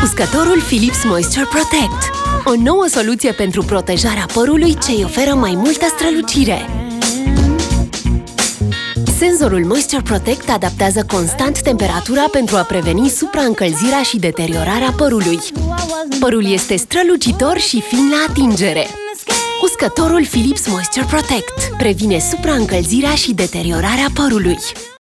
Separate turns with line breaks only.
Uscătorul Philips Moisture Protect. O nouă soluție pentru protejarea părului ce îi oferă mai multă strălucire. Senzorul Moisture Protect adaptează constant temperatura pentru a preveni supraîncălzirea și deteriorarea părului. Părul este strălucitor și fin la atingere. Uscătorul Philips Moisture Protect previne supraîncălzirea și deteriorarea părului.